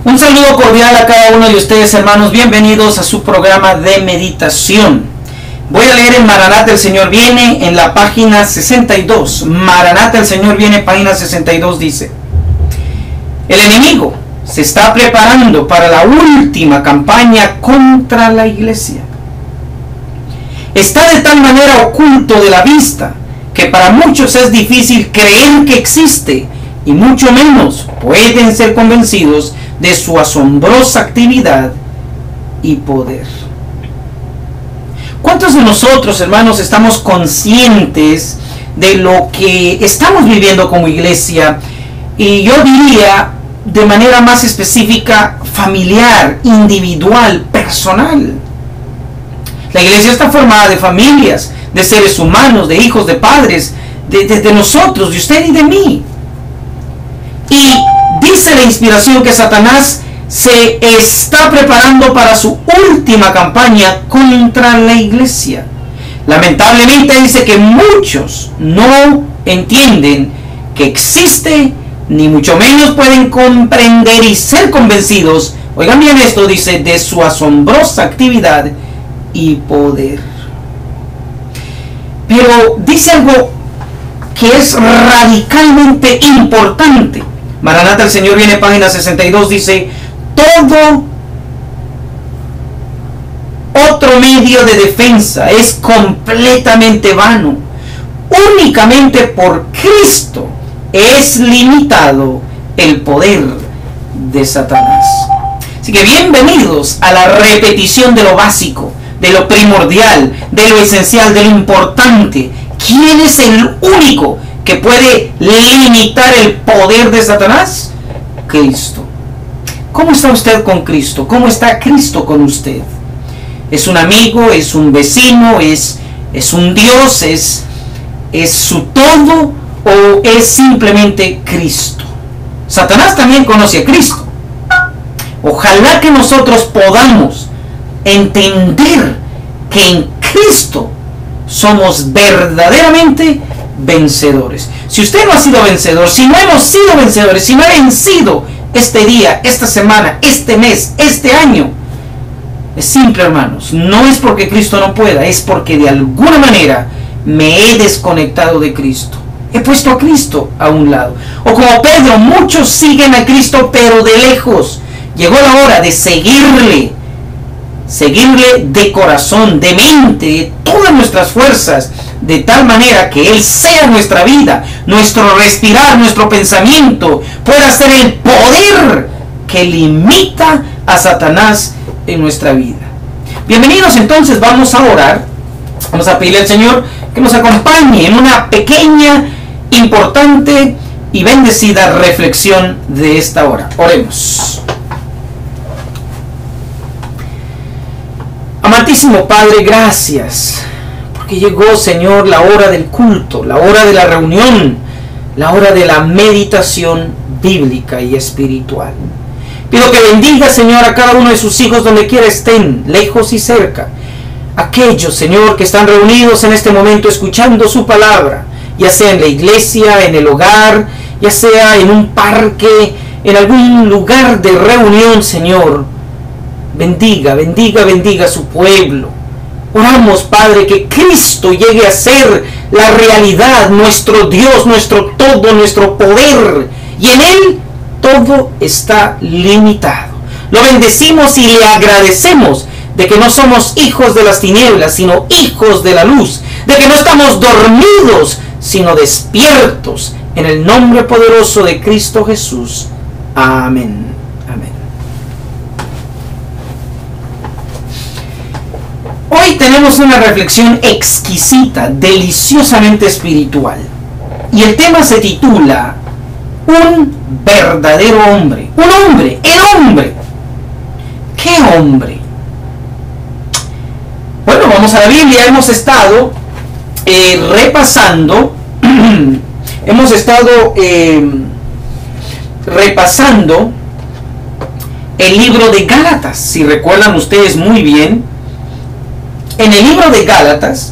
Un saludo cordial a cada uno de ustedes, hermanos. Bienvenidos a su programa de meditación. Voy a leer en Maranata el Señor viene en la página 62. Maranata el Señor viene, página 62, dice: el enemigo se está preparando para la última campaña contra la iglesia. Está de tal manera oculto de la vista que para muchos es difícil creer que existe y mucho menos pueden ser convencidos de su asombrosa actividad y poder. ¿Cuántos de nosotros, hermanos, estamos conscientes de lo que estamos viviendo como iglesia? Y yo diría de manera más específica, familiar, individual, personal. La iglesia está formada de familias, de seres humanos, de hijos, de padres, de nosotros, de usted y de mí. Y dice la inspiración que Satanás se está preparando para su última campaña contra la iglesia. Lamentablemente dice que muchos no entienden que existe, ni mucho menos pueden comprender y ser convencidos, oigan bien esto, dice, de su asombrosa actividad y poder. Pero dice algo que es radicalmente importante. Maranata el Señor viene, página 62, dice: todo otro medio de defensa es completamente vano. Únicamente por Cristo es limitado el poder de Satanás. Así que bienvenidos a la repetición de lo básico, de lo primordial, de lo esencial, de lo importante. ¿Quién es el único que puede limitar el poder de Satanás? Cristo. ¿Cómo está usted con Cristo? ¿Cómo está Cristo con usted? ¿Es un amigo? ¿Es un vecino? ¿Es un Dios? ¿Es su todo? ¿O es simplemente Cristo? Satanás también conoce a Cristo. Ojalá que nosotros podamos entender que en Cristo somos verdaderamente vencedores. Si usted no ha sido vencedor, si no hemos sido vencedores, si no ha vencido este día, esta semana, este mes, este año, es simple, hermanos. No es porque Cristo no pueda, es porque de alguna manera me he desconectado de Cristo. He puesto a Cristo a un lado. O como Pedro, muchos siguen a Cristo pero de lejos. Llegó la hora de seguirle de corazón, de mente, de todas nuestras fuerzas, de tal manera que Él sea nuestra vida, nuestro respirar, nuestro pensamiento, pueda ser el poder que limita a Satanás en nuestra vida. Bienvenidos, entonces vamos a orar. Vamos a pedirle al Señor que nos acompañe en una pequeña, importante y bendecida reflexión de esta hora. Oremos. Amantísimo Padre, gracias, porque llegó, Señor, la hora del culto, la hora de la reunión, la hora de la meditación bíblica y espiritual. Pido que bendiga, Señor, a cada uno de sus hijos donde quiera estén, lejos y cerca. Aquellos, Señor, que están reunidos en este momento escuchando su palabra, ya sea en la iglesia, en el hogar, ya sea en un parque, en algún lugar de reunión, Señor. Bendiga, bendiga, bendiga a su pueblo. Oramos, Padre, que Cristo llegue a ser la realidad, nuestro Dios, nuestro todo, nuestro poder. Y en Él todo está limitado. Lo bendecimos y le agradecemos de que no somos hijos de las tinieblas, sino hijos de la luz. De que no estamos dormidos, sino despiertos. En el nombre poderoso de Cristo Jesús. Amén. Hoy tenemos una reflexión exquisita, deliciosamente espiritual. Y el tema se titula Un verdadero hombre. Un hombre, el hombre. ¿Qué hombre? Bueno, vamos a la Biblia. Hemos estado repasando el libro de Gálatas. Si recuerdan ustedes muy bien, en el libro de Gálatas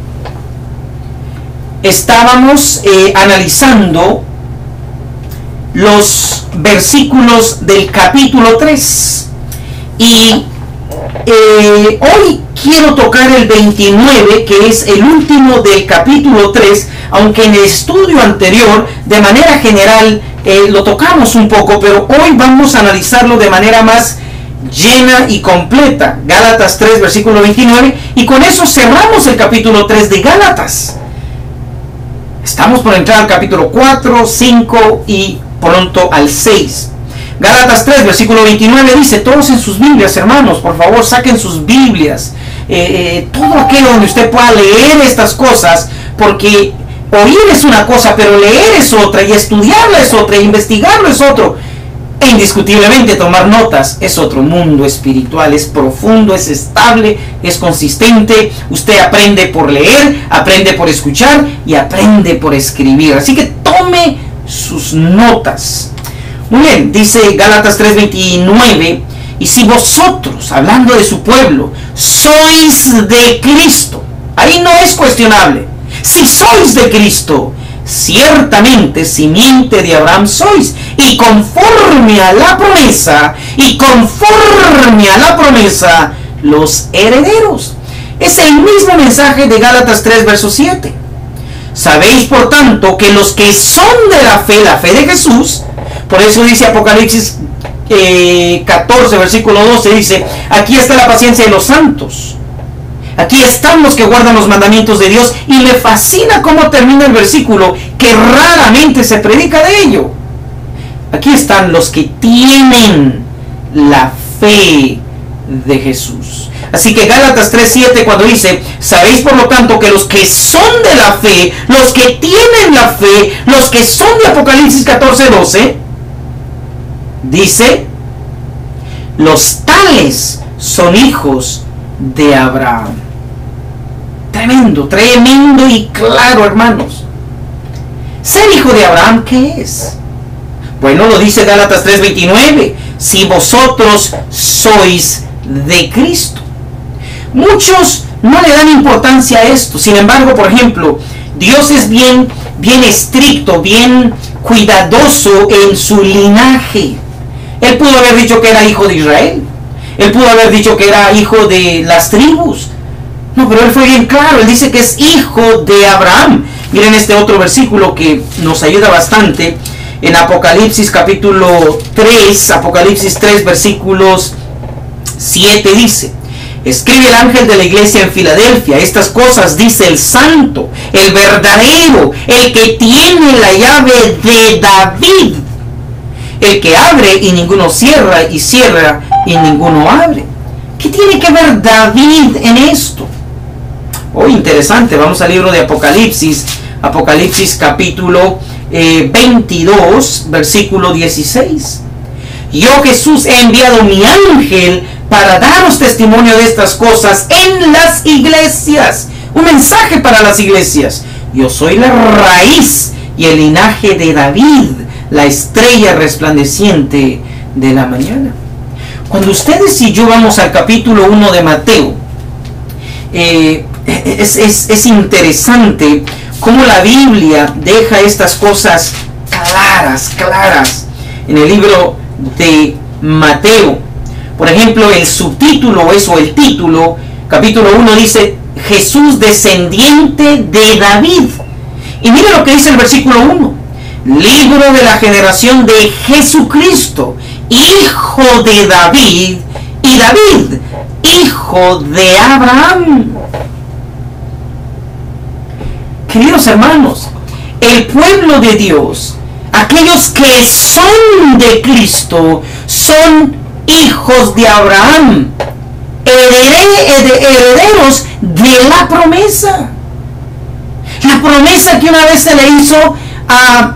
estábamos analizando los versículos del capítulo 3. Y hoy quiero tocar el 29, que es el último del capítulo 3, aunque en el estudio anterior, de manera general, lo tocamos un poco, pero hoy vamos a analizarlo de manera más llena y completa. Gálatas 3, versículo 29, y con eso cerramos el capítulo 3 de Gálatas. Estamos por entrar al capítulo 4, 5 y pronto al 6. Gálatas 3, versículo 29 dice, todos en sus Biblias, hermanos, por favor, saquen sus Biblias, todo aquello donde usted pueda leer estas cosas, porque oír es una cosa, pero leer es otra, y estudiarla es otra, e investigarlo es otro, e indiscutiblemente tomar notas es otro mundo espiritual, es profundo, es estable, es consistente. Usted aprende por leer, aprende por escuchar y aprende por escribir, así que tome sus notas. Muy bien, dice Gálatas 3:29, y si vosotros, hablando de su pueblo, sois de Cristo, ahí no es cuestionable, si sois de Cristo, ciertamente simiente de Abraham sois, y conforme a la promesa, los herederos. Es el mismo mensaje de Gálatas 3, verso 7. Sabéis, por tanto, que los que son de la fe de Jesús, por eso dice Apocalipsis 14, versículo 12, dice, aquí está la paciencia de los santos. Aquí están los que guardan los mandamientos de Dios, y me fascina cómo termina el versículo, que raramente se predica de ello. Aquí están los que tienen la fe de Jesús. Así que Gálatas 3:7, cuando dice, sabéis por lo tanto que los que son de la fe, los que tienen la fe, los que son de Apocalipsis 14:12, dice, los tales son hijos de Abraham. Tremendo, tremendo y claro, hermanos. Ser hijo de Abraham, ¿qué es? Bueno, lo dice Gálatas 3:29, si vosotros sois de Cristo. Muchos no le dan importancia a esto. Sin embargo, por ejemplo, Dios es bien estricto, bien cuidadoso en su linaje. Él pudo haber dicho que era hijo de Israel. Él pudo haber dicho que era hijo de las tribus. No, pero él fue bien claro. Él dice que es hijo de Abraham. Miren este otro versículo que nos ayuda bastante. En Apocalipsis capítulo 3, Apocalipsis 3, versículos 7 dice, escribe el ángel de la iglesia en Filadelfia, estas cosas dice el santo, el verdadero, el que tiene la llave de David, el que abre y ninguno cierra, y cierra y ninguno abre. ¿Qué tiene que ver David en esto? Oh, interesante. Vamos al libro de Apocalipsis, Apocalipsis capítulo 22, versículo 16. Yo, Jesús, he enviado mi ángel para daros testimonio de estas cosas en las iglesias. Un mensaje para las iglesias. Yo soy la raíz y el linaje de David, la estrella resplandeciente de la mañana. Cuando ustedes y yo vamos al capítulo 1 de Mateo, es interesante cómo la Biblia deja estas cosas claras en el libro de Mateo. Por ejemplo, el subtítulo o el título, capítulo 1 dice, Jesús descendiente de David. Y mire lo que dice el versículo 1. Libro de la generación de Jesucristo, hijo de David, y David, hijo de Abraham. Queridos hermanos, el pueblo de Dios, aquellos que son de Cristo, son hijos de Abraham, herederos de la promesa. La promesa que una vez se le hizo a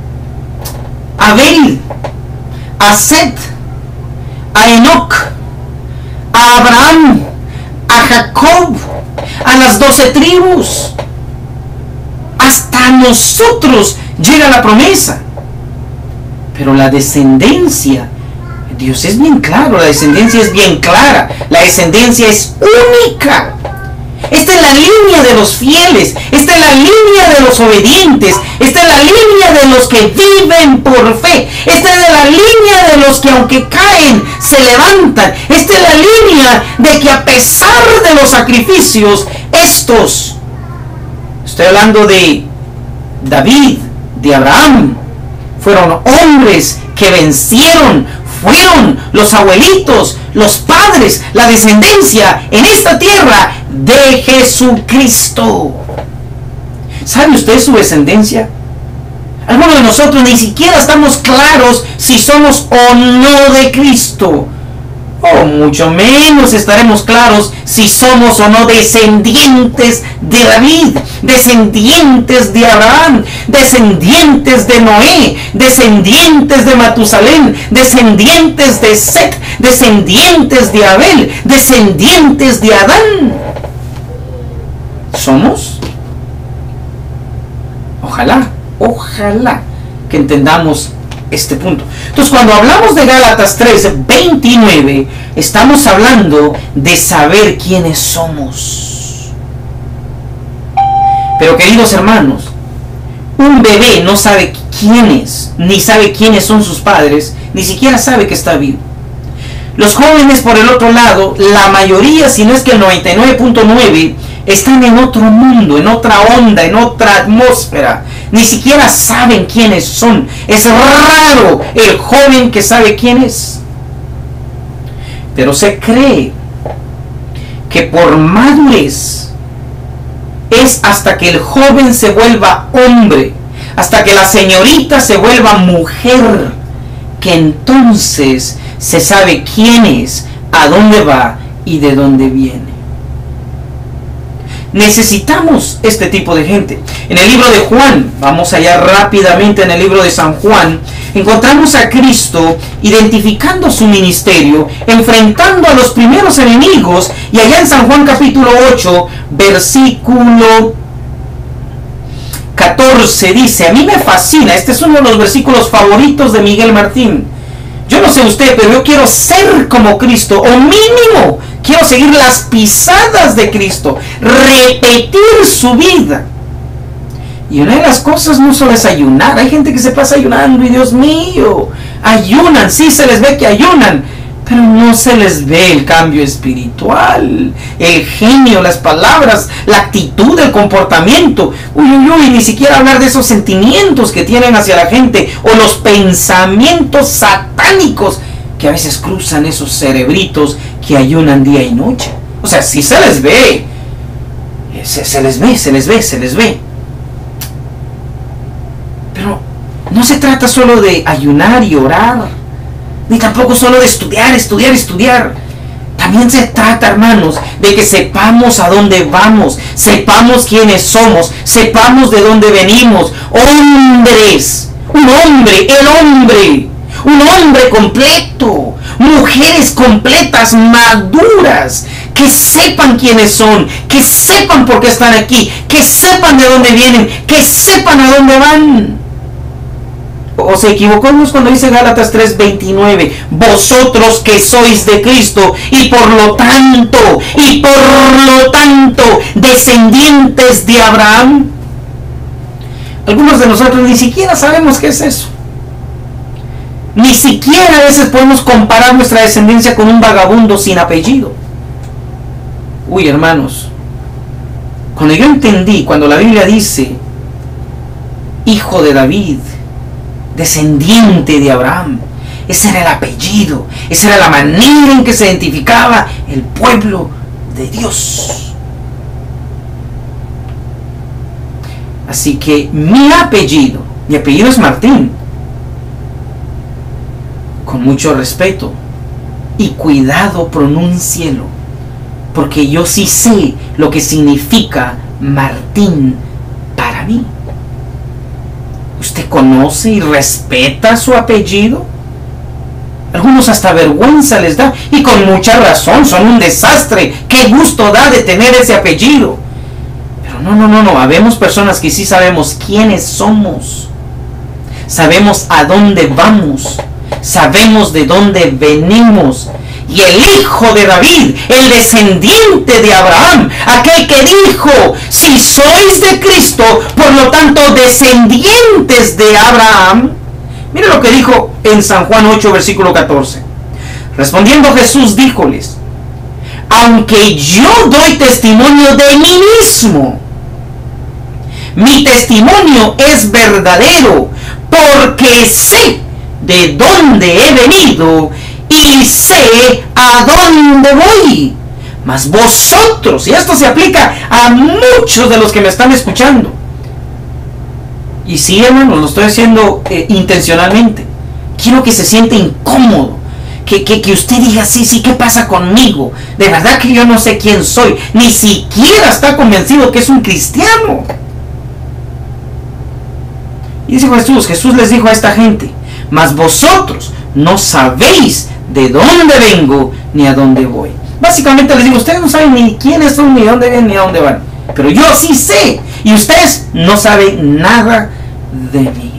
Abel, a Set, a Enoc, a Abraham, a Jacob, a las 12 tribus. Hasta nosotros llega la promesa. Pero la descendencia, Dios es bien claro, la descendencia es bien clara, la descendencia es única. Esta es la línea de los fieles. Esta es la línea de los obedientes. Esta es la línea de los que viven por fe. Esta es la línea de los que aunque caen, se levantan. Esta es la línea de que a pesar de los sacrificios, estos, estoy hablando de David, de Abraham, fueron hombres que vencieron. Fueron los abuelitos, los padres, la descendencia en esta tierra de Jesucristo. ¿Sabe usted su descendencia? Algunos de nosotros ni siquiera estamos claros si somos o no de Cristo. O mucho menos estaremos claros si somos o no descendientes de David, descendientes de Abraham, descendientes de Noé, descendientes de Matusalén, descendientes de Set, descendientes de Abel, descendientes de Adán. ¿Somos? Ojalá que entendamos este punto. Entonces, cuando hablamos de Gálatas 3:29, estamos hablando de saber quiénes somos. Pero, queridos hermanos, un bebé no sabe quién es, ni sabe quiénes son sus padres, ni siquiera sabe que está vivo. Los jóvenes, por el otro lado, la mayoría, si no es que el 99.9, están en otro mundo, en otra onda, en otra atmósfera. Ni siquiera saben quiénes son. Es raro el joven que sabe quién es. Pero se cree que por madurez es hasta que el joven se vuelva hombre, hasta que la señorita se vuelva mujer, que entonces se sabe quién es, a dónde va y de dónde viene. Necesitamos este tipo de gente. En el libro de Juan, vamos allá rápidamente en el libro de San Juan, encontramos a Cristo identificando su ministerio, enfrentando a los primeros enemigos, y allá en San Juan capítulo 8, versículo 14 dice, a mí me fascina, este es uno de los versículos favoritos de Miguel Martín. Yo no sé usted, pero yo quiero ser como Cristo, o mínimo quiero seguir las pisadas de Cristo, repetir su vida. Y una de las cosas no solo es ayunar. Hay gente que se pasa ayunando y Dios mío, ayunan, sí se les ve que ayunan, pero no se les ve el cambio espiritual, el genio, las palabras, la actitud, el comportamiento. Ni siquiera hablar de esos sentimientos que tienen hacia la gente, o los pensamientos satánicos que a veces cruzan esos cerebritos que ayunan día y noche. O sea, sí se les ve, se les ve. Pero no se trata solo de ayunar y orar, ni tampoco solo de estudiar. También se trata, hermanos, de que sepamos a dónde vamos, sepamos quiénes somos, sepamos de dónde venimos. Hombres, un hombre completo, mujeres completas, maduras, que sepan quiénes son, que sepan por qué están aquí, que sepan de dónde vienen, que sepan a dónde van. ¿O se equivocó Dios cuando dice Gálatas 3:29? Vosotros que sois de Cristo y por lo tanto, descendientes de Abraham. Algunos de nosotros ni siquiera sabemos qué es eso. Ni siquiera a veces podemos comparar nuestra descendencia con un vagabundo sin apellido. Hermanos, cuando yo entendí, cuando la Biblia dice hijo de David, descendiente de Abraham, ese era el apellido, esa era la manera en que se identificaba el pueblo de Dios. Así que mi apellido es Martín, con mucho respeto y cuidado pronúncielo, porque yo sí sé lo que significa Martín para mí. ¿Usted conoce y respeta su apellido? Algunos hasta vergüenza les da, y con mucha razón, son un desastre. Qué gusto da de tener ese apellido. Pero no, habemos personas que sí sabemos quiénes somos, sabemos a dónde vamos, sabemos de dónde venimos, y el hijo de David, el descendiente de Abraham, aquel que dijo, si sois de Cristo, por lo tanto descendientes de Abraham. Mire lo que dijo en San Juan 8, versículo 14. Respondiendo Jesús, díjoles, aunque yo doy testimonio de mí mismo, mi testimonio es verdadero, porque sé de dónde he venido y sé a dónde voy. Mas vosotros, y esto se aplica a muchos de los que me están escuchando, y sí, hermano, lo estoy haciendo intencionalmente, quiero que se siente incómodo, que usted diga, sí, ¿qué pasa conmigo? De verdad que yo no sé quién soy, ni siquiera está convencido que es un cristiano. Y dice Jesús les dijo a esta gente, mas vosotros no sabéis de dónde vengo ni a dónde voy. Básicamente les digo, ustedes no saben ni quiénes son, ni dónde vienen, ni a dónde van. Pero yo sí sé, y ustedes no saben nada de mí.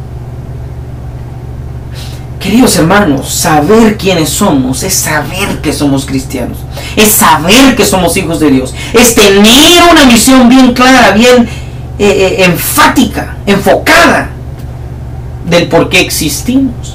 Queridos hermanos, saber quiénes somos es saber que somos cristianos, es saber que somos hijos de Dios, es tener una misión bien clara, bien enfática, enfocada del por qué existimos.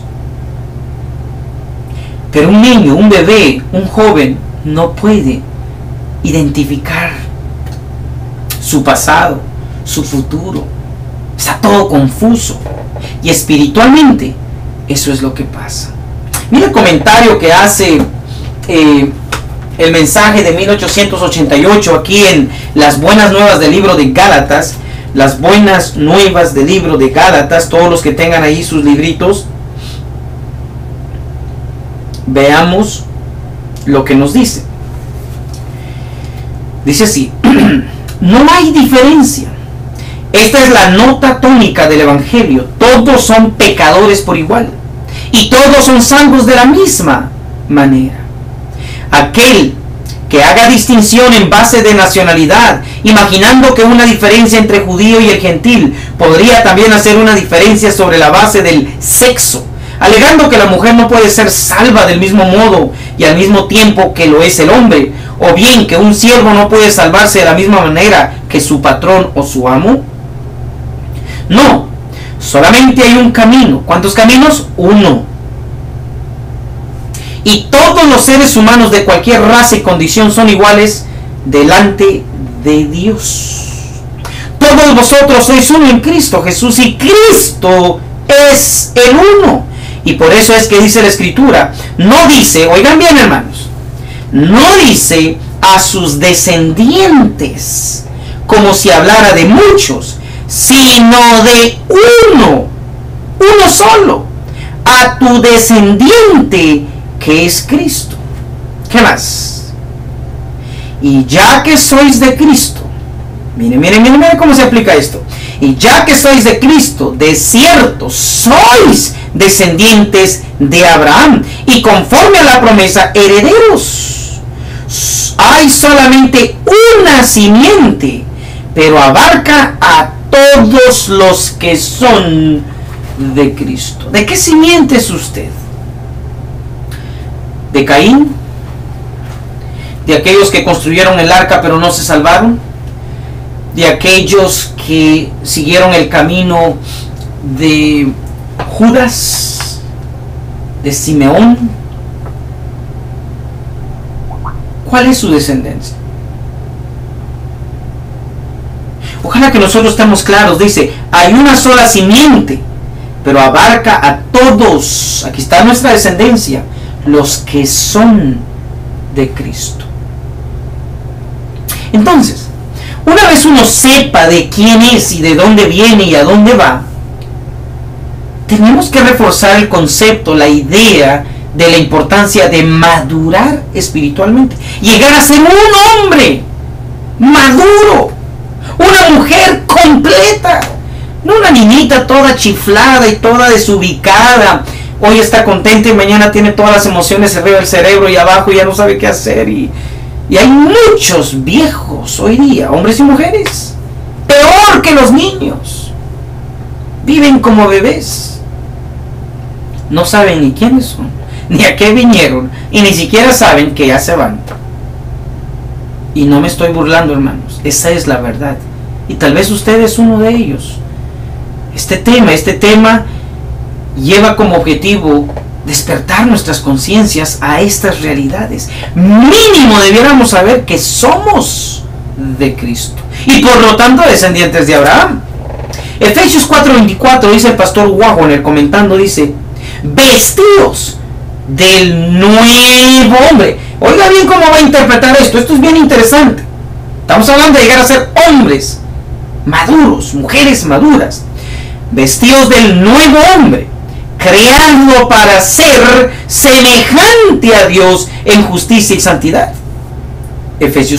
Pero un niño, un bebé, un joven no puede identificar su pasado, su futuro. Está todo confuso. Y espiritualmente eso es lo que pasa. Mira el comentario que hace el mensaje de 1888 aquí en las buenas nuevas del libro de Gálatas. Las buenas nuevas del libro de Gálatas, todos los que tengan ahí sus libritos, veamos lo que nos dice. Dice así, no hay diferencia. Esta es la nota tónica del Evangelio. Todos son pecadores por igual, y todos son salvos de la misma manera. Aquel que haga distinción en base de nacionalidad, imaginando que una diferencia entre judío y el gentil podría también hacer una diferencia sobre la base del sexo, alegando que la mujer no puede ser salva del mismo modo y al mismo tiempo que lo es el hombre, o bien que un siervo no puede salvarse de la misma manera que su patrón o su amo. No, solamente hay un camino. ¿Cuántos caminos? Uno. Y todos los seres humanos de cualquier raza y condición son iguales delante de Dios. Todos vosotros sois uno en Cristo Jesús, y Cristo es el uno. Y por eso es que dice la Escritura, no dice, oigan bien hermanos, no dice a sus descendientes, como si hablara de muchos, sino de uno solo, a tu descendiente, que es Cristo. ¿Qué más? Y ya que sois de Cristo, miren cómo se aplica esto. Y ya que sois de Cristo, de cierto sois descendientes de Abraham, y conforme a la promesa, herederos. Hay solamente una simiente, pero abarca a todos los que son de Cristo. ¿De qué simiente es usted? ¿De Caín? ¿De aquellos que construyeron el arca pero no se salvaron? ¿De aquellos que siguieron el camino de Judas? ¿De Simeón? ¿Cuál es su descendencia? Ojalá que nosotros estemos claros. Dice, hay una sola simiente, pero abarca a todos. Aquí está nuestra descendencia, los que son de Cristo. Entonces, una vez uno sepa de quién es y de dónde viene y a dónde va, tenemos que reforzar el concepto, la idea de la importancia de madurar espiritualmente, llegar a ser un hombre maduro, una mujer completa, no una niñita toda chiflada y toda desubicada. Hoy está contenta y mañana tiene todas las emociones arriba del cerebro y abajo y ya no sabe qué hacer. Y hay muchos viejos hoy día, hombres y mujeres, peor que los niños. Viven como bebés. No saben ni quiénes son, ni a qué vinieron, y ni siquiera saben que ya se van. Y no me estoy burlando, hermanos, esa es la verdad. Y tal vez usted es uno de ellos. Este tema lleva como objetivo despertar nuestras conciencias a estas realidades. Mínimo debiéramos saber que somos de Cristo y por lo tanto descendientes de Abraham. Efesios 4:24 dice el pastor Wagner comentando, dice: vestidos del nuevo hombre. Oiga bien cómo va a interpretar esto. Esto es bien interesante. Estamos hablando de llegar a ser hombres maduros, mujeres maduras, vestidos del nuevo hombre, creado para ser semejante a Dios en justicia y santidad. Efesios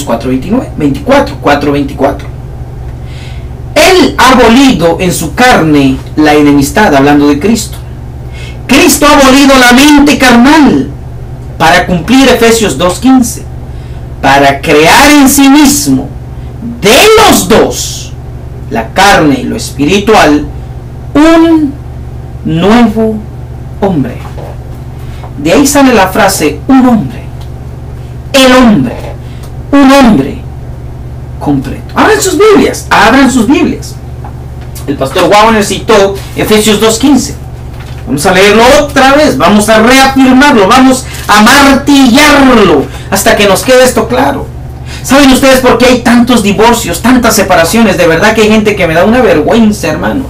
4:24. Él ha abolido en su carne la enemistad, hablando de Cristo. Cristo ha abolido la mente carnal para cumplir Efesios 2:15, para crear en sí mismo de los dos, la carne y lo espiritual, un nuevo hombre. De ahí sale la frase un hombre, el hombre, un hombre completo. Abran sus Biblias. El pastor Wagner citó Efesios 2:15. Vamos a leerlo otra vez, vamos a reafirmarlo, vamos a martillarlo hasta que nos quede esto claro. ¿Saben ustedes por qué hay tantos divorcios, tantas separaciones? De verdad que hay gente que me da una vergüenza, hermanos.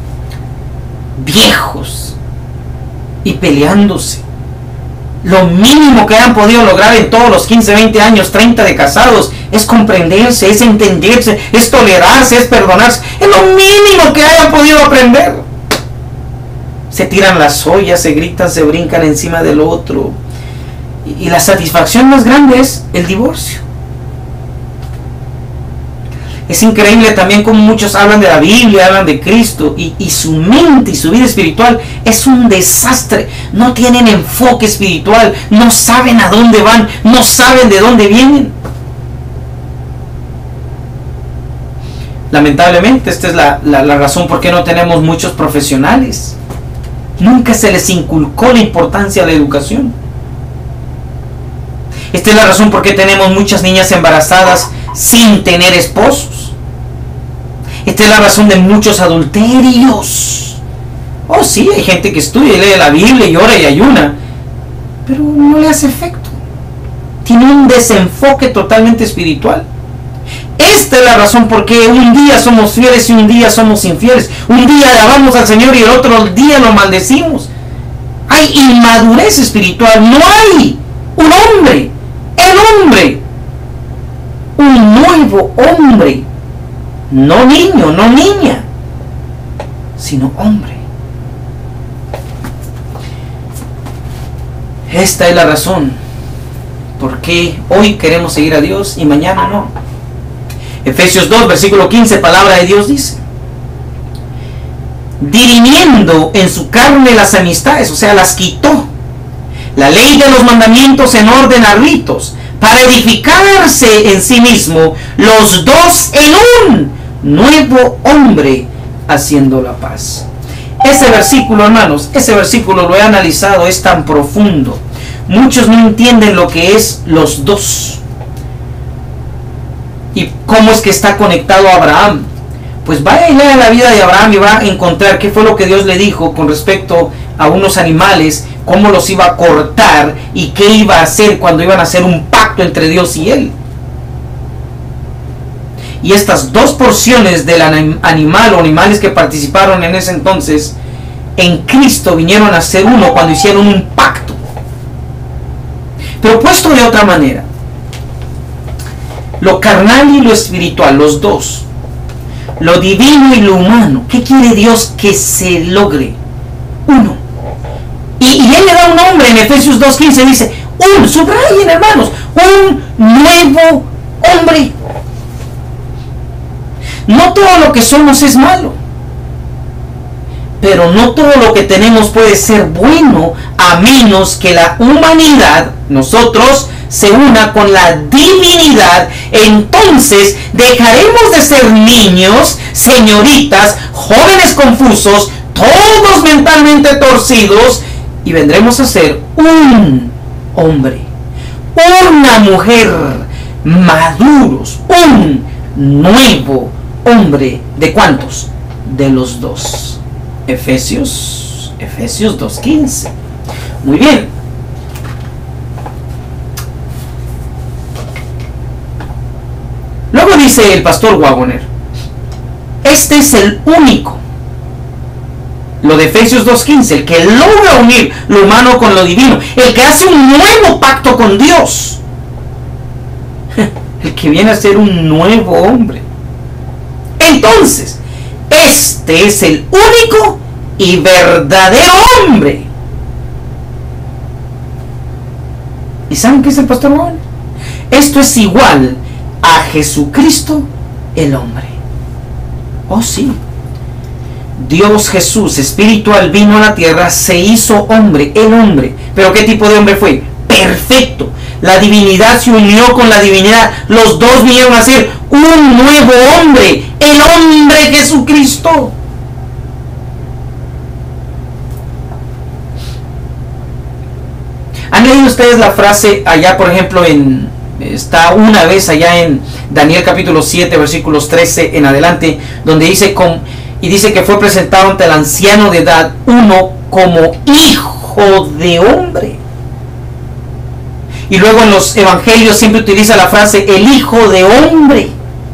Viejos y peleándose. Lo mínimo que han podido lograr en todos los 15, 20 años, 30 de casados es comprenderse, es entenderse, es tolerarse, es perdonarse. Es lo mínimo que hayan podido aprender. Se tiran las ollas, se gritan, se brincan encima del otro. Y la satisfacción más grande es el divorcio. Es increíble también como muchos hablan de la Biblia, hablan de Cristo, y su mente y su vida espiritual es un desastre. No tienen enfoque espiritual, no saben a dónde van, no saben de dónde vienen. Lamentablemente, esta es la razón por qué no tenemos muchos profesionales. Nunca se les inculcó la importancia de la educación. Esta es la razón por qué tenemos muchas niñas embarazadas sin tener esposos. Esta es la razón de muchos adulterios. Oh sí, hay gente que estudia y lee la Biblia y ora y ayuna, pero no le hace efecto. Tiene un desenfoque totalmente espiritual. Esta es la razón por qué un día somos fieles y un día somos infieles. Un día alabamos al Señor y el otro día lo maldecimos. Hay inmadurez espiritual. No hay un hombre, el hombre, un nuevo hombre, no niño, no niña, sino hombre. Esta es la razón por qué hoy queremos seguir a Dios y mañana no. Efesios 2, versículo 15, palabra de Dios dice: dirimiendo en su carne las amistades, o sea, las quitó, la ley de los mandamientos en orden a ritos, para edificarse en sí mismo los dos en un nuevo hombre, haciendo la paz. Ese versículo, hermanos, ese versículo lo he analizado, es tan profundo. Muchos no entienden lo que es los dos y cómo es que está conectado a Abraham. Pues vaya y lea la vida de Abraham y va a encontrar qué fue lo que Dios le dijo con respecto a unos animales, cómo los iba a cortar y qué iba a hacer cuando iban a hacer un pacto entre Dios y él. Y estas dos porciones del animal o animales que participaron en ese entonces en Cristo vinieron a ser uno cuando hicieron un pacto. Pero puesto de otra manera, lo carnal y lo espiritual, los dos, lo divino y lo humano, ¿qué quiere Dios que se logre? Uno. Y Él le da un nombre en Efesios 2:15, dice, subrayen, hermanos, un nuevo hombre. No todo lo que somos es malo, pero no todo lo que tenemos puede ser bueno a menos que la humanidad, nosotros, se una con la divinidad. Entonces dejaremos de ser niños, señoritas, jóvenes confusos, todos mentalmente torcidos, y vendremos a ser un hombre, una mujer, maduros, un nuevo hombre. ¿De cuántos? De los dos. Efesios 2:15. Muy bien. Luego dice el pastor Wagoner, este es el único, lo de Efesios 2:15, el que logra unir lo humano con lo divino, el que hace un nuevo pacto con Dios, el que viene a ser un nuevo hombre. Entonces, este es el único y verdadero hombre. ¿Y saben qué es el pastor Wagoner? Esto es igual a Jesucristo el hombre. Oh sí, Dios Jesús espiritual vino a la tierra, se hizo hombre, el hombre. ¿Pero qué tipo de hombre fue? Perfecto. La divinidad se unió con la divinidad, los dos vinieron a ser un nuevo hombre, el hombre Jesucristo. ¿Han leído ustedes la frase allá, por ejemplo, está una vez allá en Daniel capítulo 7, versículos 13 en adelante, donde dice, dice que fue presentado ante el anciano de edad, uno como hijo de hombre? Y luego en los evangelios siempre utiliza la frase, el hijo de hombre.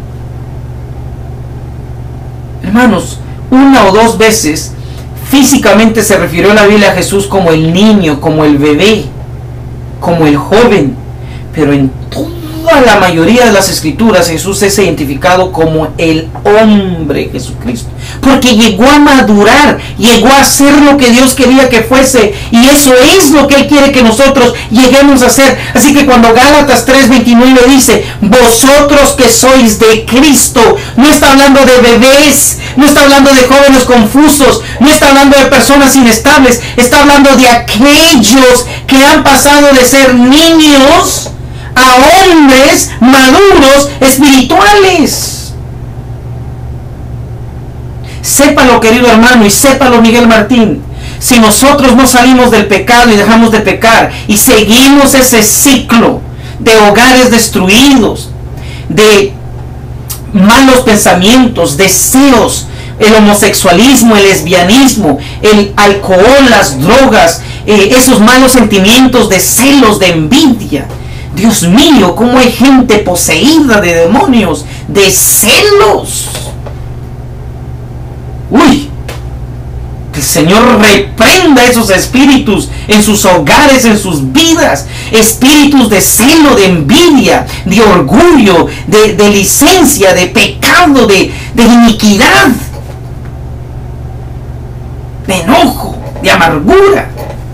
Hermanos, una o dos veces físicamente se refirió la Biblia a Jesús como el niño, como el bebé, como el joven, pero en toda la mayoría de las escrituras Jesús es identificado como el hombre Jesucristo, porque llegó a madurar, llegó a ser lo que Dios quería que fuese, y eso es lo que Él quiere que nosotros lleguemos a ser. Así que cuando Gálatas 3:29 dice, vosotros que sois de Cristo, no está hablando de bebés, no está hablando de jóvenes confusos, no está hablando de personas inestables, está hablando de aquellos que han pasado de ser niños a hombres maduros espirituales. Sépalo, querido hermano, y sépalo, Miguel Martín, si nosotros no salimos del pecado y dejamos de pecar y seguimos ese ciclo de hogares destruidos, de malos pensamientos, deseos, el homosexualismo, el lesbianismo, el alcohol, las drogas, esos malos sentimientos de celos, de envidia. Dios mío, cómo hay gente poseída de demonios, de celos. Uy, que el Señor reprenda esos espíritus en sus hogares, en sus vidas. Espíritus de celo, de envidia, de orgullo, de licencia, de pecado, de iniquidad, de enojo, de amargura.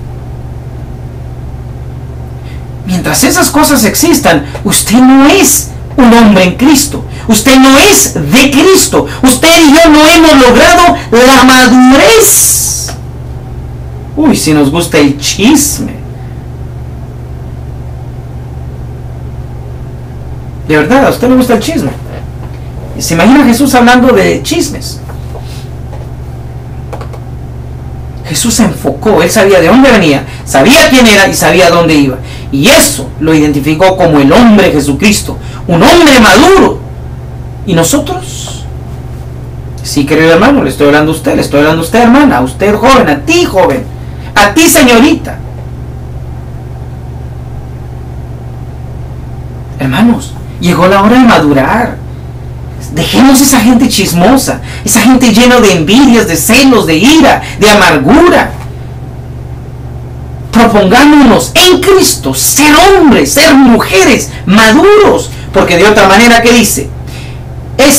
Mientras esas cosas existan, usted no es un hombre en Cristo. Usted no es de Cristo. Usted y yo no hemos logrado la madurez. Uy, si nos gusta el chisme. De verdad, a usted le gusta el chisme. ¿Se imagina a Jesús hablando de chismes? Jesús se enfocó, Él sabía de dónde venía, sabía quién era y sabía dónde iba. Y eso lo identificó como el hombre Jesucristo, un hombre maduro. ¿Y nosotros? Sí, querido hermano, le estoy hablando a usted, hermana, a usted joven, a ti joven, a ti señorita. Hermanos, llegó la hora de madurar. Dejemos esa gente chismosa, esa gente llena de envidias, de celos, de ira, de amargura. Propongámonos en Cristo ser hombres, ser mujeres maduros, porque de otra manera, ¿qué dice? Él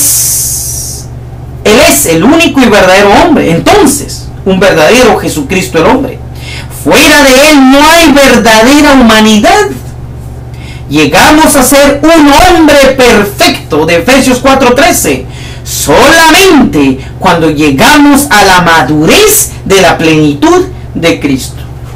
es el único y verdadero hombre. Entonces, un verdadero Jesucristo el hombre. Fuera de Él no hay verdadera humanidad. Llegamos a ser un hombre perfecto, de Efesios 4:13, solamente cuando llegamos a la madurez de la plenitud de Cristo.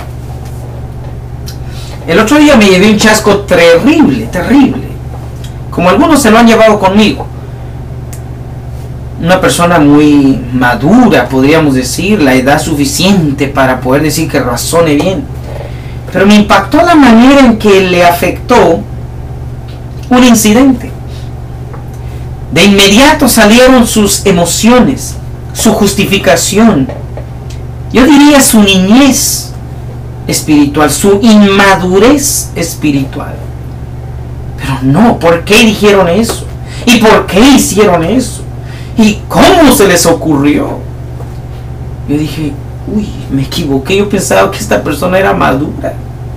El otro día me llevé un chasco terrible, terrible, como algunos se lo han llevado conmigo. una persona muy madura, podríamos decir, la edad suficiente para poder decir que razone bien. Pero me impactó la manera en que le afectó un incidente. De inmediato salieron sus emociones, su justificación, yo diría su niñez espiritual, su inmadurez espiritual. Pero no, ¿por qué dijeron eso? ¿Y por qué hicieron eso? ¿Y cómo se les ocurrió? Yo dije, uy, me equivoqué, yo pensaba que esta persona era madura.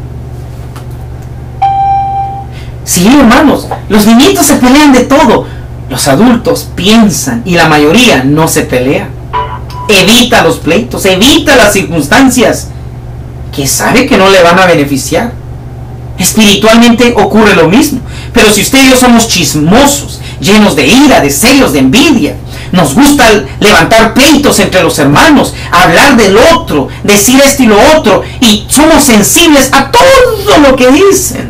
Sí, hermanos, los niñitos se pelean de todo. Los adultos piensan y la mayoría no se pelea. Evita los pleitos, evita las circunstancias que sabe que no le van a beneficiar. Espiritualmente ocurre lo mismo. Pero si usted y yo somos chismosos, llenos de ira, de celos, de envidia, nos gusta levantar pleitos entre los hermanos, hablar del otro, decir esto y lo otro, y somos sensibles a todo lo que dicen.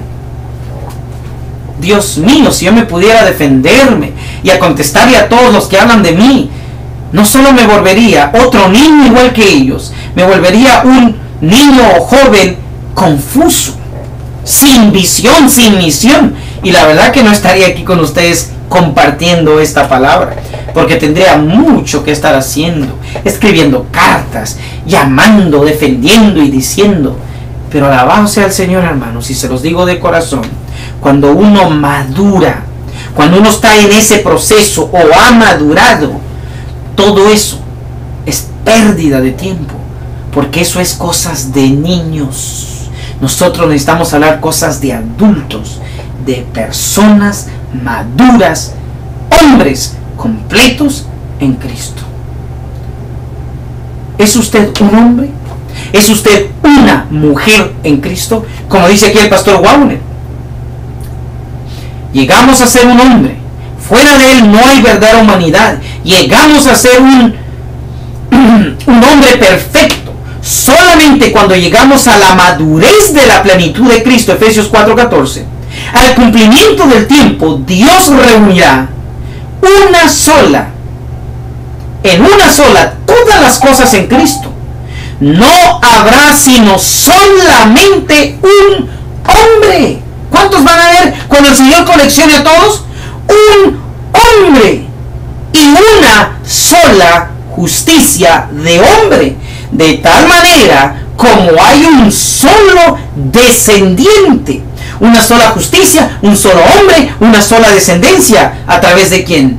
Dios mío, si yo me pudiera defenderme y a contestarle a todos los que hablan de mí, no solo me volvería otro niño igual que ellos, me volvería un niño o joven confuso, sin visión, sin misión. Y la verdad que no estaría aquí con ustedes compartiendo esta palabra, porque tendría mucho que estar haciendo, escribiendo cartas, llamando, defendiendo y diciendo. Pero alabado sea el Señor, hermanos, y se los digo de corazón, cuando uno madura, cuando uno está en ese proceso o ha madurado, todo eso es pérdida de tiempo, porque eso es cosas de niños. Nosotros necesitamos hablar cosas de adultos, de personas maduras, hombres completos en Cristo. ¿Es usted un hombre? ¿Es usted una mujer en Cristo? Como dice aquí el pastor Wagner, llegamos a ser un hombre. Fuera de él no hay verdadera humanidad. Llegamos a ser un hombre perfecto solamente cuando llegamos a la madurez de la plenitud de Cristo. Efesios 4:14. Al cumplimiento del tiempo, Dios reunirá en una sola todas las cosas en Cristo. No habrá sino solamente un hombre. ¿Cuántos van a haber cuando el Señor coleccione a todos? Un hombre y una sola justicia de hombre, de tal manera como hay un solo descendiente, una sola justicia, un solo hombre, una sola descendencia. ¿A través de quién?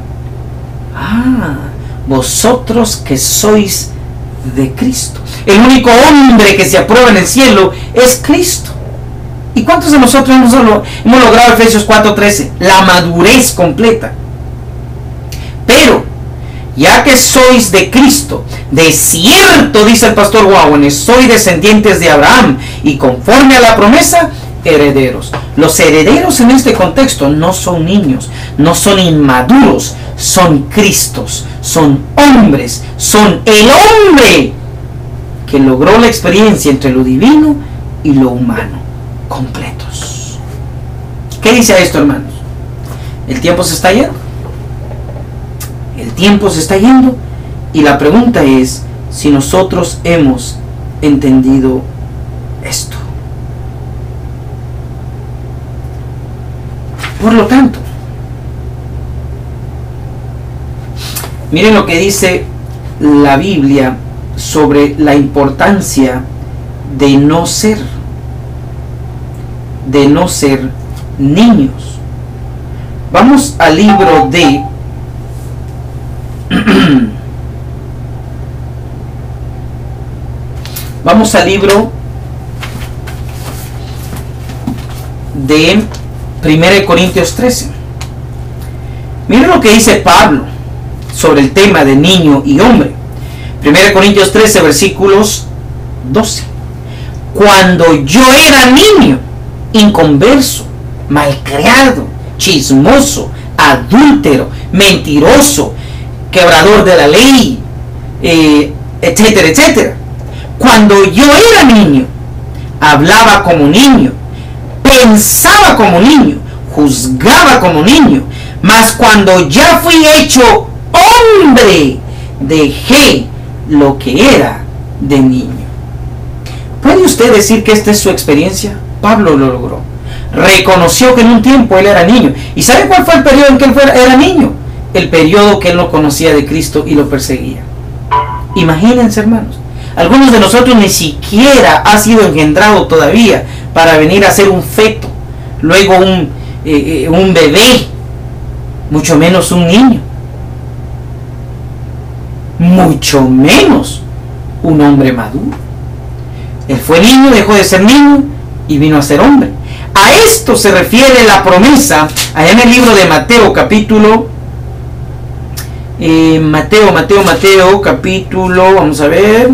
Vosotros que sois de Cristo. El único hombre que se aprueba en el cielo es Cristo. ¿Y cuántos de nosotros hemos logrado Efesios 4:13? La madurez completa. Pero, ya que sois de Cristo, de cierto, dice el pastor Wagner, sois descendientes de Abraham y conforme a la promesa, herederos. Los herederos en este contexto no son niños, no son inmaduros, son Cristos, son hombres, son el hombre que logró la experiencia entre lo divino y lo humano, completos. ¿Qué dice esto, hermanos? El tiempo se está yendo. El tiempo se está yendo y la pregunta es si nosotros hemos entendido esto. Por lo tanto, miren lo que dice la Biblia sobre la importancia de no ser niños. Vamos al libro de vamos al libro de 1 Corintios 13. Miren lo que dice Pablo sobre el tema de niño y hombre. 1 Corintios 13, versículos 12. Cuando yo era niño, inconverso, malcriado, chismoso, adúltero, mentiroso, quebrador de la ley, etcétera, etcétera. Cuando yo era niño, hablaba como niño, pensaba como niño, juzgaba como niño, mas cuando ya fui hecho hombre, dejé lo que era de niño. ¿Puede usted decir que esta es su experiencia? Pablo lo logró. Reconoció que en un tiempo él era niño. ¿Y sabe cuál fue el periodo en que él era niño? El periodo que él no conocía de Cristo y lo perseguía. Imagínense, hermanos. Algunos de nosotros ni siquiera ha sido engendrado todavía para venir a ser un feto, luego un bebé, mucho menos un niño, mucho menos un hombre maduro. Él fue niño, dejó de ser niño y vino a ser hombre. A esto se refiere la promesa allá en el libro de Mateo, capítulo Mateo, capítulo, vamos a ver.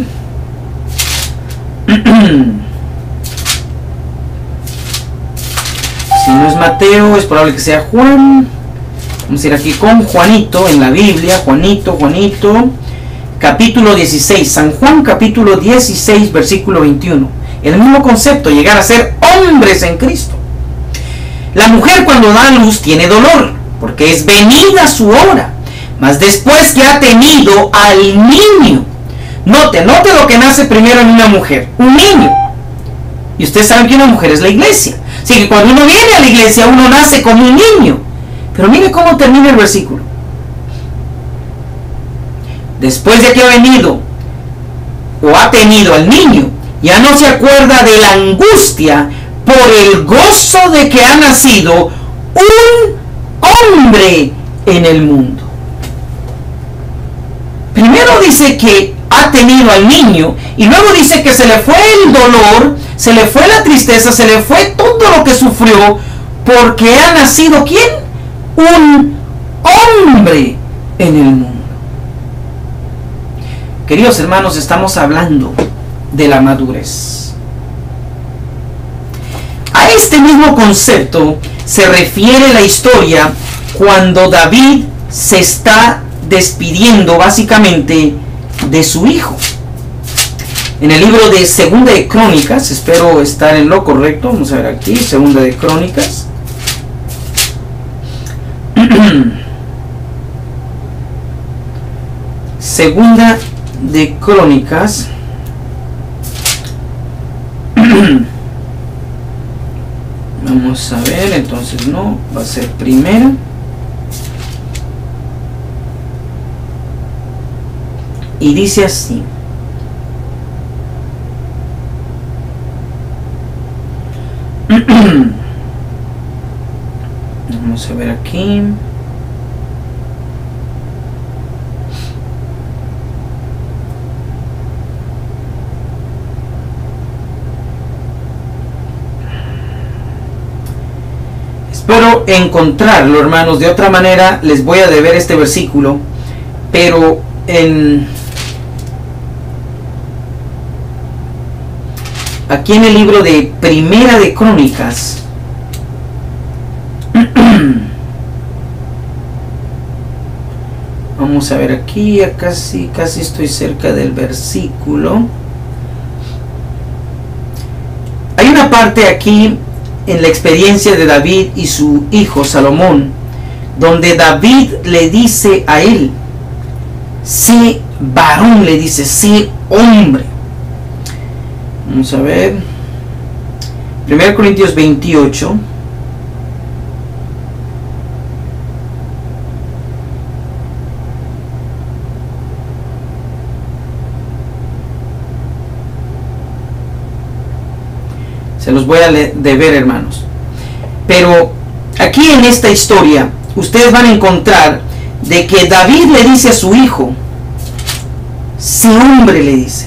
Si no es Mateo, es probable que sea Juan. Vamos a ir aquí con Juanito en la Biblia. Juanito, capítulo 16. San Juan, capítulo 16, versículo 21. El mismo concepto, llegar a ser hombres en Cristo. La mujer cuando da a luz tiene dolor, porque es venida su hora. Mas después que ha tenido al niño, note lo que nace primero en una mujer, un niño. Y ustedes saben que una mujer es la iglesia. Así que cuando uno viene a la iglesia, uno nace como un niño. Pero mire cómo termina el versículo. Después de que ha venido o ha tenido al niño, ya no se acuerda de la angustia por el gozo de que ha nacido un hombre en el mundo. Primero dice que ha tenido al niño y luego dice que se le fue el dolor, se le fue la tristeza, se le fue todo lo que sufrió porque ha nacido ¿quién? Un hombre en el mundo. Queridos hermanos, estamos hablando de la madurez. A este mismo concepto se refiere la historia cuando David se está despidiendo básicamente de su hijo. En el libro de Segunda de Crónicas, espero estar en lo correcto, vamos a ver aquí, Segunda de Crónicas. Segunda de Crónicas. Vamos a ver, entonces no, va a ser primera. Y dice así. Vamos a ver aquí. Espero encontrarlo, hermanos. De otra manera les voy a deber este versículo, pero aquí en el libro de Primera de Crónicas, vamos a ver aquí, ya casi estoy cerca del versículo. Hay una parte aquí en la experiencia de David y su hijo Salomón, donde David le dice a él, sé varón, le dice, sé hombre. Vamos a ver, 1 Corintios 28. Se los voy a deber, hermanos. Pero aquí en esta historia, ustedes van a encontrar de que David le dice a su hijo, sé hombre, le dice,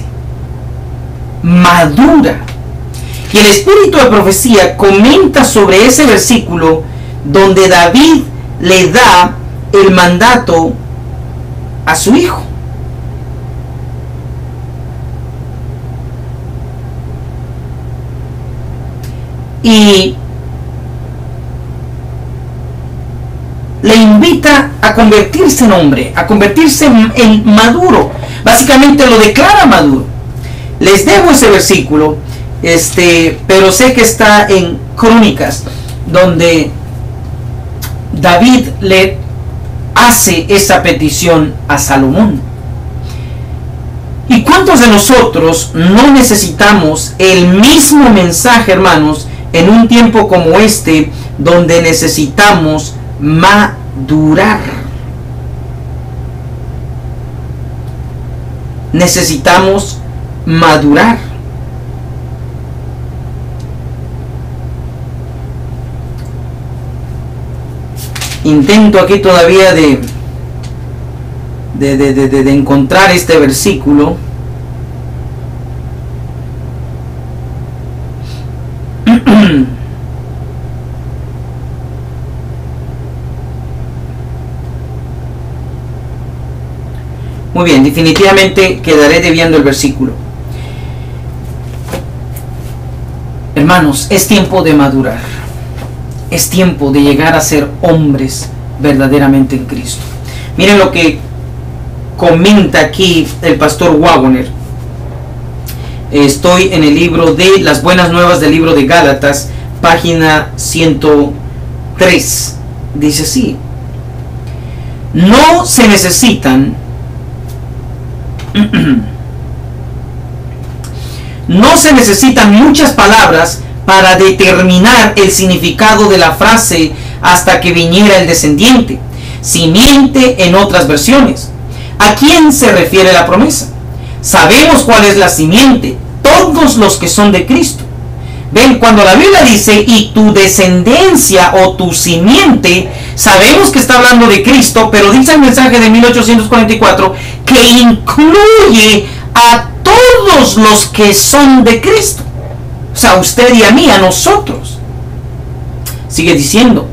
madura. Y el espíritu de profecía comenta sobre ese versículo donde David le da el mandato a su hijo. Y le invita a convertirse en hombre, a convertirse en maduro. Básicamente lo declara maduro. Les debo ese versículo, pero sé que está en Crónicas, donde David le hace esa petición a Salomón. ¿Y cuántos de nosotros no necesitamos el mismo mensaje, hermanos, en un tiempo como este, donde necesitamos madurar? Necesitamos madurar. Intento aquí todavía de encontrar este versículo. Muy bien, definitivamente quedaré debiendo el versículo. Hermanos, es tiempo de madurar. Es tiempo de llegar a ser hombres verdaderamente en Cristo. Miren lo que comenta aquí el pastor Waggoner. Estoy en el libro de las Buenas Nuevas del libro de Gálatas, página 103. Dice así: no se necesitan muchas palabras para determinar el significado de la frase hasta que viniera el descendiente. Simiente en otras versiones. ¿A quién se refiere la promesa? Sabemos cuál es la simiente, todos los que son de Cristo. Ven, cuando la Biblia dice y tu descendencia o tu simiente, sabemos que está hablando de Cristo, pero dice el mensaje de 1844 que incluye a todos los que son de Cristo. O sea, usted y a mí, a nosotros. Sigue diciendo: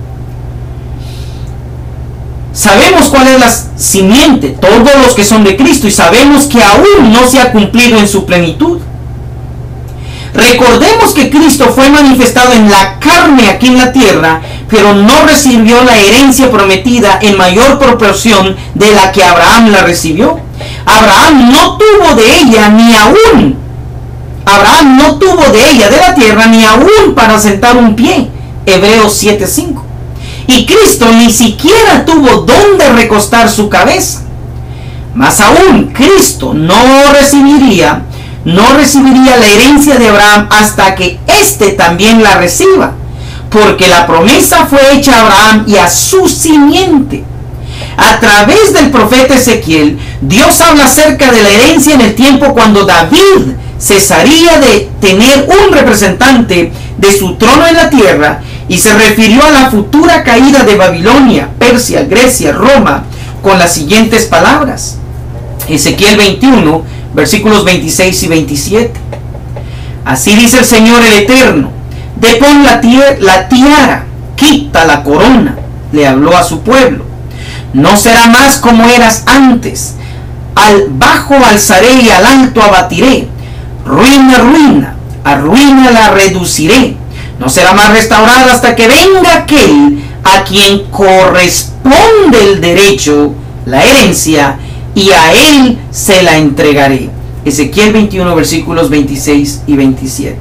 sabemos cuál es la simiente, todos los que son de Cristo, y sabemos que aún no se ha cumplido en su plenitud. Recordemos que Cristo fue manifestado en la carne aquí en la tierra, pero no recibió la herencia prometida en mayor proporción de la que Abraham la recibió. Abraham no tuvo de ella ni aún. Abraham no tuvo de ella, de la tierra, ni aún para sentar un pie. Hebreos 7:5. Y Cristo ni siquiera tuvo dónde recostar su cabeza. Más aún, Cristo no recibiría la herencia de Abraham hasta que éste también la reciba, porque la promesa fue hecha a Abraham y a su simiente. A través del profeta Ezequiel, Dios habla acerca de la herencia en el tiempo cuando David cesaría de tener un representante de su trono en la tierra, y se refirió a la futura caída de Babilonia, Persia, Grecia, Roma, con las siguientes palabras. Ezequiel 21, versículos 26 y 27. Así dice el Señor el Eterno: depón la tiara, quita la corona. Le habló a su pueblo: no será más como eras antes. Al bajo alzaré y al alto abatiré. Ruina, ruina, a ruina la reduciré. No será más restaurada hasta que venga aquel a quien corresponde el derecho, la herencia, y a él se la entregaré. Ezequiel 21, versículos 26 y 27.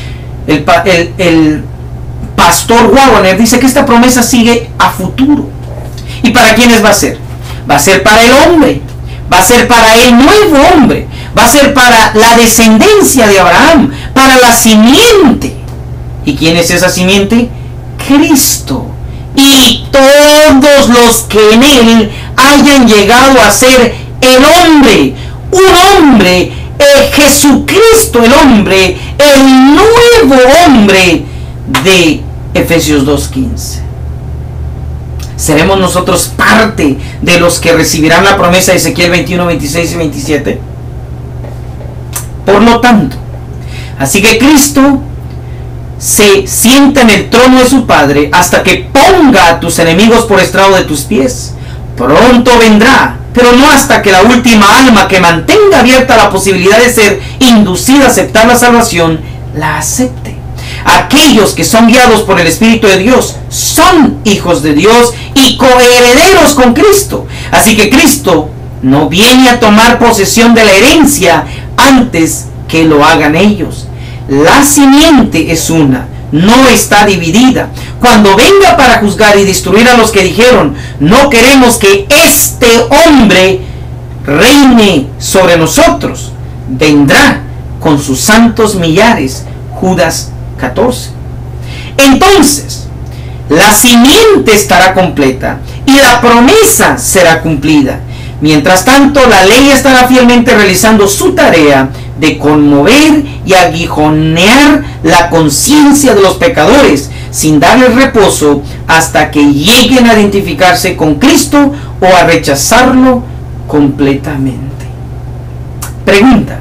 El pastor Waggoner dice que esta promesa sigue a futuro. ¿Y para quiénes va a ser? Va a ser para el hombre, va a ser para el nuevo hombre, va a ser para la descendencia de Abraham, para la simiente. ¿Y quién es esa simiente? Cristo. Y todos los que en él hayan llegado a ser el hombre, un hombre, Jesucristo el hombre, el nuevo hombre de Efesios 2:15. ¿Seremos nosotros parte de los que recibirán la promesa de Ezequiel 21, 26 y 27? Por lo tanto, así que Cristo se sienta en el trono de su Padre hasta que ponga a tus enemigos por estrado de tus pies. Pronto vendrá, pero no hasta que la última alma que mantenga abierta la posibilidad de ser inducida a aceptar la salvación, la acepte. Aquellos que son guiados por el Espíritu de Dios son hijos de Dios y coherederos con Cristo. Así que Cristo no viene a tomar posesión de la herencia antes que lo hagan ellos. La simiente es una, no está dividida. Cuando venga para juzgar y destruir a los que dijeron, no queremos que este hombre reine sobre nosotros, vendrá con sus santos millares. Judas 14. Entonces, la simiente estará completa y la promesa será cumplida. Mientras tanto, la ley estará fielmente realizando su tarea de conmover y aguijonear la conciencia de los pecadores, sin darles reposo hasta que lleguen a identificarse con Cristo o a rechazarlo completamente. Pregunta: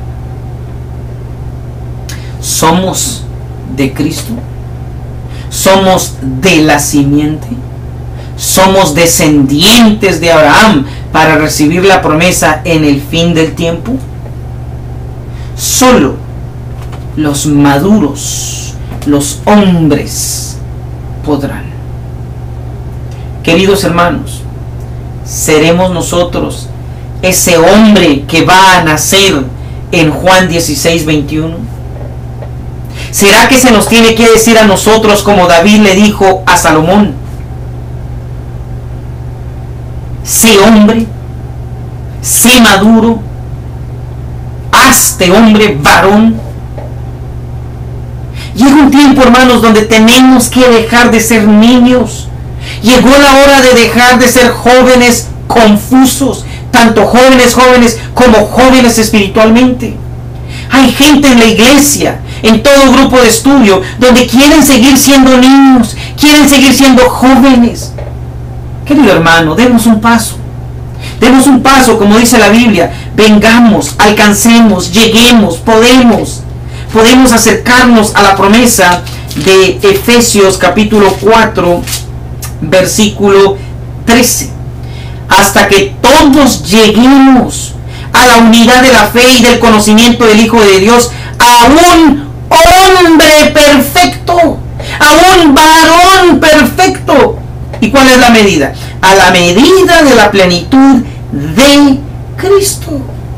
¿somos de Cristo? ¿Somos de la simiente? ¿Somos descendientes de Abraham para recibir la promesa en el fin del tiempo? Solo los maduros, los hombres, podrán. Queridos hermanos, ¿seremos nosotros ese hombre que va a nacer en Juan 16:21? ¿Será que se nos tiene que decir a nosotros como David le dijo a Salomón: sé hombre, sé maduro, hazte hombre, varón? Llega un tiempo, hermanos, donde tenemos que dejar de ser niños. Llegó la hora de dejar de ser jóvenes confusos, tanto jóvenes como jóvenes espiritualmente. Hay gente en la iglesia, en todo grupo de estudio, donde quieren seguir siendo niños, quieren seguir siendo jóvenes. Querido hermano, demos un paso. Demos un paso, como dice la Biblia. Vengamos, alcancemos, lleguemos, podemos acercarnos a la promesa de Efesios capítulo 4, versículo 13. Hasta que todos lleguemos a la unidad de la fe y del conocimiento del Hijo de Dios, a un hombre perfecto, a un varón perfecto. ¿Y cuál es la medida? A la medida de la plenitud de Cristo.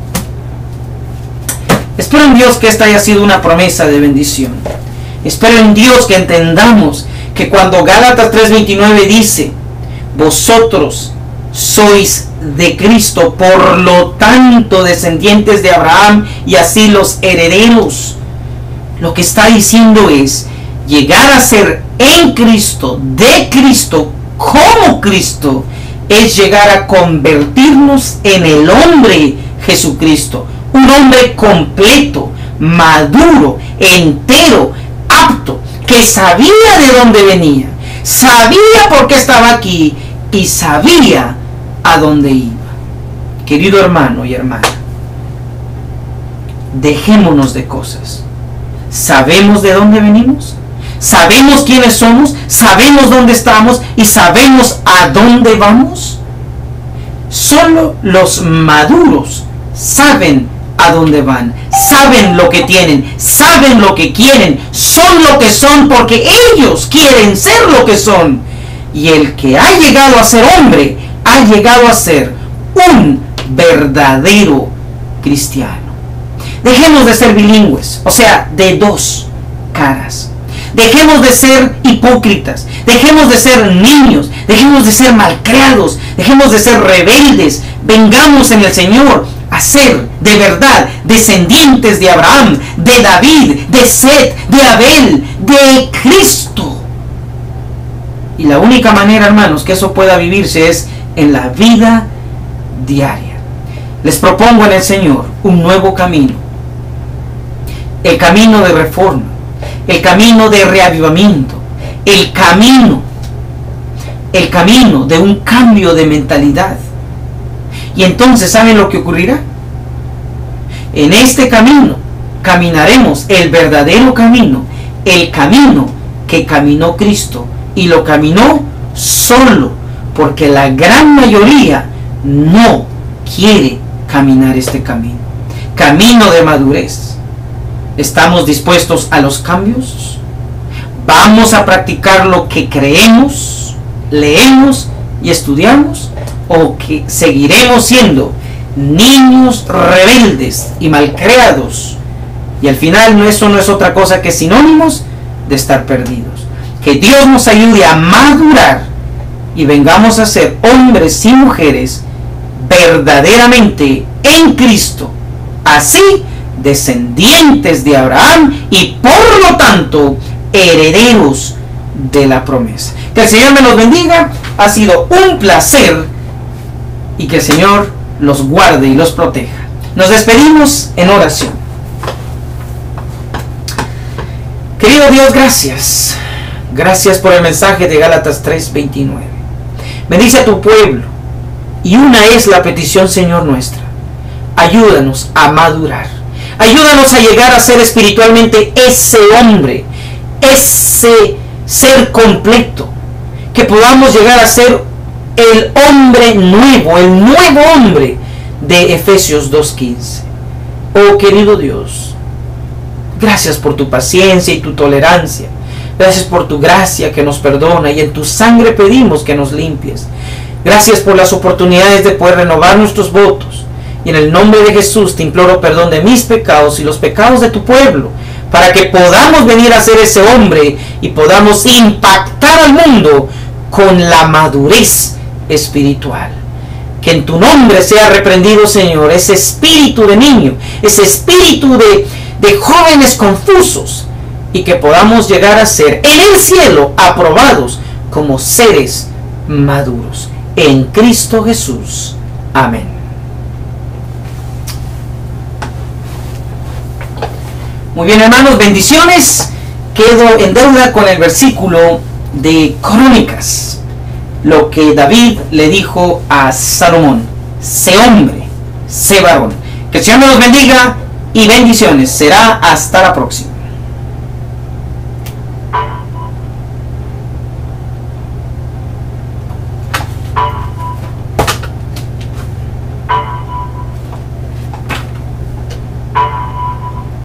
Espero en Dios que esta haya sido una promesa de bendición. Espero en Dios que entendamos que cuando Gálatas 3:29 dice: vosotros sois de Cristo, por lo tanto descendientes de Abraham y así los herederos, lo que está diciendo es: llegar a ser en Cristo, de Cristo, como Cristo, es llegar a convertirnos en el hombre Jesucristo. Un hombre completo, maduro, entero, apto, que sabía de dónde venía, sabía por qué estaba aquí y sabía a dónde iba. Querido hermano y hermana, dejémonos de cosas. ¿Sabemos de dónde venimos? ¿Sabemos quiénes somos? ¿Sabemos dónde estamos? ¿Y sabemos a dónde vamos? Solo los maduros saben a dónde van, saben lo que tienen, saben lo que quieren, son lo que son porque ellos quieren ser lo que son. Y el que ha llegado a ser hombre, ha llegado a ser un verdadero cristiano. Dejemos de ser bilingües, o sea, de dos caras. Dejemos de ser hipócritas, dejemos de ser niños, dejemos de ser malcriados, dejemos de ser rebeldes. Vengamos en el Señor a ser de verdad descendientes de Abraham, de David, de Set, de Abel, de Cristo. Y la única manera, hermanos, que eso pueda vivirse es en la vida diaria. Les propongo en el Señor un nuevo camino. El camino de reforma, el camino de reavivamiento, el camino de un cambio de mentalidad. Y entonces, ¿saben lo que ocurrirá? En este camino caminaremos el verdadero camino, el camino que caminó Cristo, y lo caminó solo, porque la gran mayoría no quiere caminar este camino. Camino de madurez. ¿Estamos dispuestos a los cambios? ¿Vamos a practicar lo que creemos, leemos y estudiamos? ¿O que seguiremos siendo niños rebeldes y malcriados? Y al final eso no es otra cosa que sinónimos de estar perdidos. Que Dios nos ayude a madurar y vengamos a ser hombres y mujeres verdaderamente en Cristo, así descendientes de Abraham y por lo tanto herederos de la promesa. Que el Señor me los bendiga. Ha sido un placer y que el Señor los guarde y los proteja. Nos despedimos en oración. Querido Dios, gracias. Gracias por el mensaje de Gálatas 3:29. Bendice a tu pueblo. Y una es la petición, Señor, nuestra. Ayúdanos a madurar. Ayúdanos a llegar a ser espiritualmente ese hombre, ese ser completo. Que podamos llegar a ser el hombre nuevo, el nuevo hombre de Efesios 2:15. Oh querido Dios, gracias por tu paciencia y tu tolerancia. Gracias por tu gracia que nos perdona y en tu sangre pedimos que nos limpies. Gracias por las oportunidades de poder renovar nuestros votos. Y en el nombre de Jesús te imploro perdón de mis pecados y los pecados de tu pueblo, para que podamos venir a ser ese hombre y podamos impactar al mundo con la madurez espiritual. Que en tu nombre sea reprendido, Señor, ese espíritu de niño, ese espíritu de jóvenes confusos, y que podamos llegar a ser en el cielo aprobados como seres maduros. En Cristo Jesús. Amén. Muy bien, hermanos, bendiciones. Quedo en deuda con el versículo de Crónicas, lo que David le dijo a Salomón: sé hombre, sé varón. Que el Señor nos bendiga y bendiciones. Será hasta la próxima.